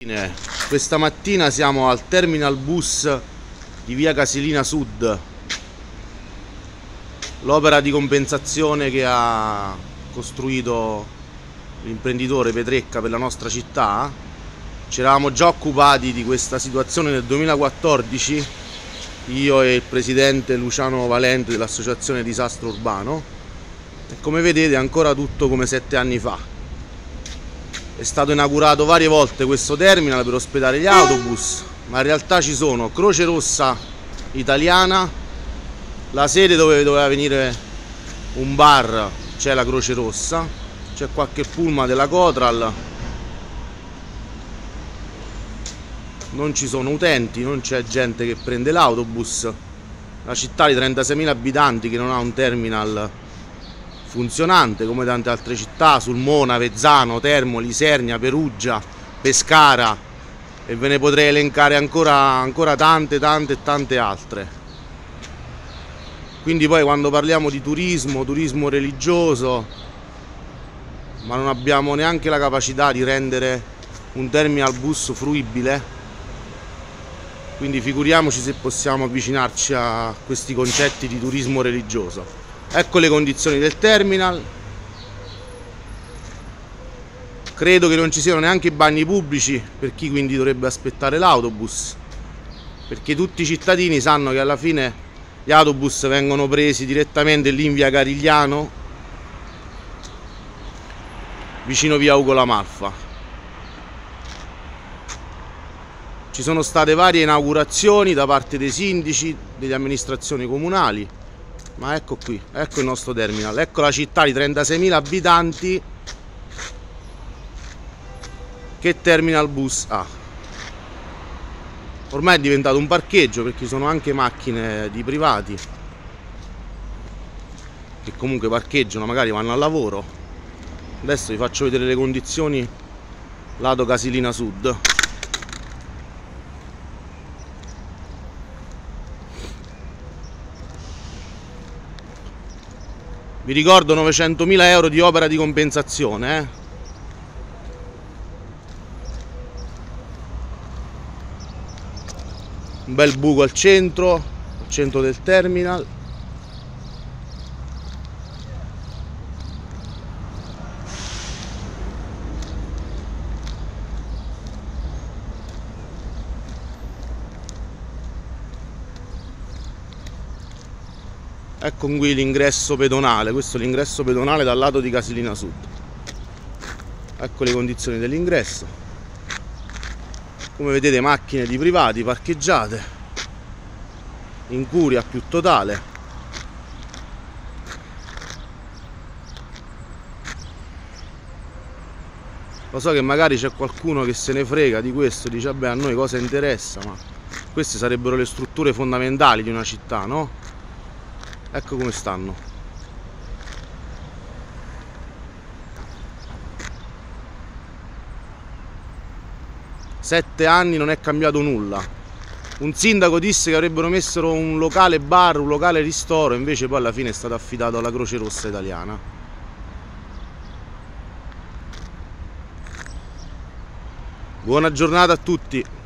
Questa mattina siamo al terminal bus di via Casilina Sud, l'opera di compensazione che ha costruito l'imprenditore Petrecca per la nostra città. Ci eravamo già occupati di questa situazione nel 2014, io e il presidente Luciano Valente dell'associazione Disastro Urbano, e come vedete è ancora tutto come 7 anni fa. È stato inaugurato varie volte questo terminal per ospitare gli autobus, ma in realtà ci sono Croce Rossa Italiana, la sede dove doveva venire un bar, c'è la Croce Rossa, c'è qualche pullman della Cotral, non ci sono utenti, non c'è gente che prende l'autobus. La città di 36.000 abitanti che non ha un terminal funzionante come tante altre città, Sulmona, Vezzano, Termoli, Isernia, Perugia, Pescara, e ve ne potrei elencare ancora tante altre. Quindi poi quando parliamo di turismo religioso, ma non abbiamo neanche la capacità di rendere un terminal bus fruibile, quindi figuriamoci se possiamo avvicinarci a questi concetti di turismo religioso. Ecco le condizioni del terminal. Credo che non ci siano neanche i bagni pubblici per chi quindi dovrebbe aspettare l'autobus, perché tutti i cittadini sanno che alla fine gli autobus vengono presi direttamente lì in via Carigliano, vicino via Ugo La Malfa. Ci sono state varie inaugurazioni da parte dei sindaci, delle amministrazioni comunali, ma ecco qui, ecco il nostro terminal, ecco la città di 36.000 abitanti che terminal bus ha. Ormai è diventato un parcheggio, perché ci sono anche macchine di privati che comunque parcheggiano, magari vanno al lavoro. Adesso vi faccio vedere le condizioni lato Casilina Sud. Vi ricordo 900.000 euro di opera di compensazione, Un bel buco al centro del terminal. Ecco qui l'ingresso pedonale, questo è l'ingresso pedonale dal lato di Casilina Sud. Ecco le condizioni dell'ingresso. Come vedete, macchine di privati parcheggiate, incuria più totale. Lo so che magari c'è qualcuno che se ne frega di questo, dice vabbè, a noi cosa interessa, ma queste sarebbero le strutture fondamentali di una città, no? Ecco come stanno. 7 anni non è cambiato nulla. Un sindaco disse che avrebbero messo un locale bar, un locale ristoro, invece poi alla fine è stato affidato alla Croce Rossa Italiana. Buona giornata a tutti.